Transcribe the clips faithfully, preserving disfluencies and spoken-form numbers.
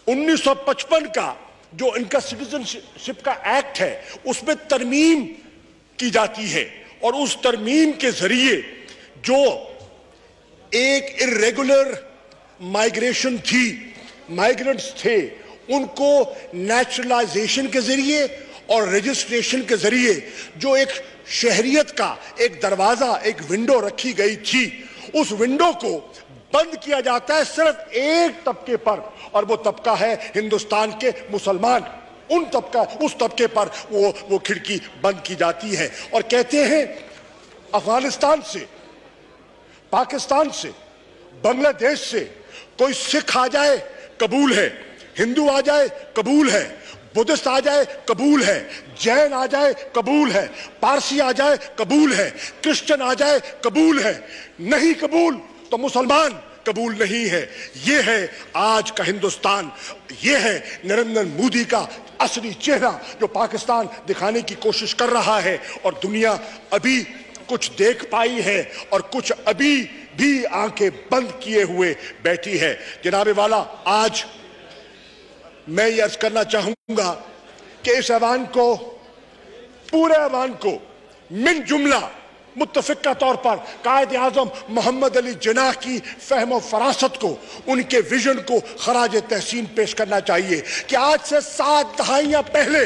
उन्नीस सौ पचपन का जो इनका सिटीजनशिप का एक्ट है उसमें तरमीम की जाती है और उस तरमीम के जरिए जो एक इर्रेगुलर माइग्रेशन थी, माइग्रेंट्स थे, उनको नेचुरलाइजेशन के जरिए और रजिस्ट्रेशन के जरिए जो एक शहरियत का एक दरवाजा, एक विंडो रखी गई थी, उस विंडो को बंद किया जाता है सिर्फ एक तबके पर, और वो तबका है हिंदुस्तान के मुसलमान। उन तबका उस तबके पर वो वो खिड़की बंद की जाती है और कहते हैं अफगानिस्तान से, पाकिस्तान से, बांग्लादेश से कोई सिख आ जाए कबूल है, हिंदू आ जाए कबूल है, बुद्धिस्ट आ जाए कबूल है, जैन आ जाए कबूल है, पारसी आ जाए कबूल है, क्रिश्चियन आ जाए कबूल है, नहीं कबूल तो मुसलमान कबूल नहीं है। यह है आज का हिंदुस्तान, यह है नरेंद्र मोदी का असली चेहरा जो पाकिस्तान दिखाने की कोशिश कर रहा है और दुनिया अभी कुछ देख पाई है और कुछ अभी भी आंखें बंद किए हुए बैठी है। जनाबे वाला, आज मैं ये अर्ज करना चाहूंगा कि इस ऐवान को, पूरे ऐवान को मिन जुमला मुत्तफिका तौर पर कायद आजम मोहम्मद अली जिन्नाह की फहम और फरासत को, उनके विजन को खराज तहसीन पेश करना चाहिए कि आज से सात दहाइयां पहले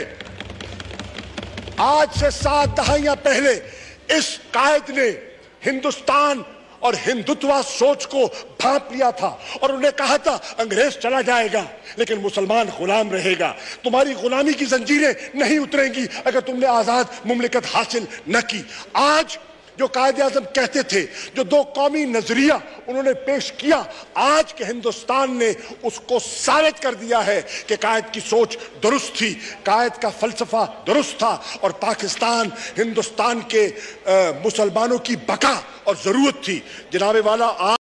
आज से सात दहाइयां पहले इस कायद ने हिंदुस्तान और हिंदुत्व सोच को भांप लिया था और उन्हें कहा था अंग्रेज चला जाएगा लेकिन मुसलमान गुलाम रहेगा, तुम्हारी गुलामी की जंजीरें नहीं उतरेंगी अगर तुमने आजाद मुमलिकत हासिल न की। आज जो कायद आज़म कहते थे, जो दो कौमी नजरिया उन्होंने पेश किया, आज के हिंदुस्तान ने उसको साबित कर दिया है कि कायद की सोच दुरुस्त थी, कायद का फलसफा दुरुस्त था और पाकिस्तान हिंदुस्तान के मुसलमानों की बका और जरूरत थी। जनाबे वाला,